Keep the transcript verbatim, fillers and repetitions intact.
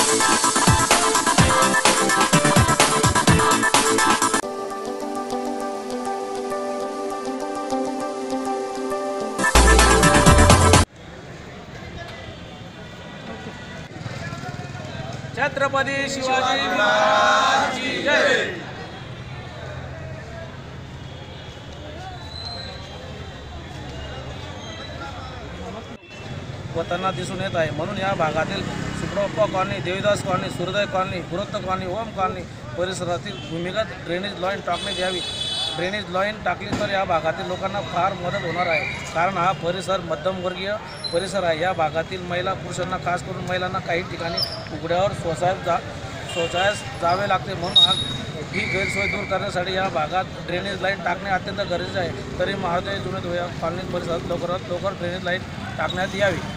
छत्रपती शिवाजी महाराज की जय। होताना दिसून येत आहे, म्हणून या भागातील सुप्रप्पा colony, Devidas colony, Suryoday colony, गुरुत्त कॉलनी, ओम कॉलनी परिसरातील भूमिगत ड्रेनेज लाईन टाकण्यात यावी। ड्रेनेज लाईन टाकली तर या भागातील लोकांना फार मदत होणार आहे, कारण हा परिसर मध्यमवर्गीय परिसर आहे। या भागातील महिला पुरुषांना, खास करून महिलांना काही ठिकाणी उघड्यावर शौचास जा शौचास जावे लागते, म्हणून हा ही गैरसोय दूर करण्यासाठी या भागात ड्रेनेज लाईन टाकणे अत्यंत गरजेचे आहे। तरी महादेव जुने कॉलनी परिसरात लवकरात लवकर ड्रेनेज लाईन टाकण्यात यावी।